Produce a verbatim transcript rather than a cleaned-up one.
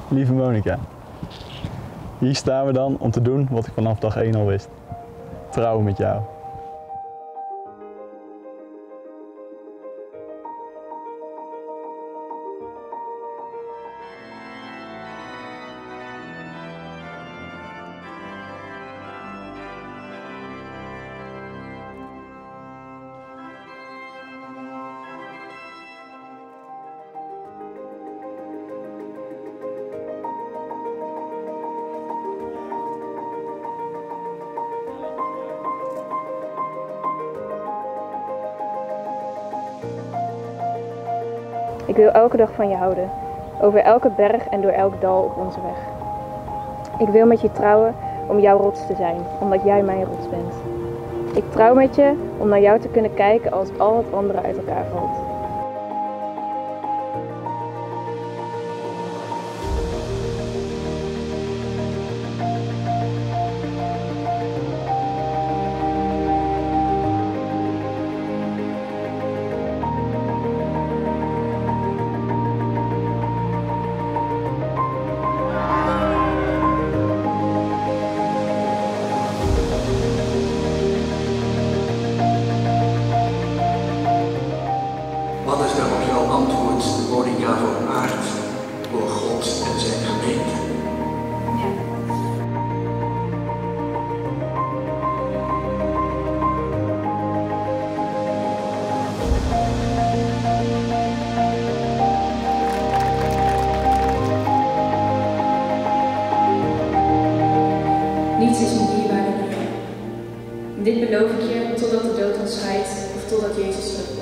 Lieve Monica, hier staan we dan om te doen wat ik vanaf dag één al wist. Trouwen met jou. Ik wil elke dag van je houden, over elke berg en door elk dal op onze weg. Ik wil met je trouwen om jouw rots te zijn, omdat jij mijn rots bent. Ik trouw met je om naar jou te kunnen kijken als al het andere uit elkaar valt. Wat is daarop jouw antwoord, Monica, voor aard, voor God en zijn gemeente? Ja. Niets is me dierbaarder dan jij. Dit beloof ik je totdat de dood ons scheidt of totdat Jezus terugkomt.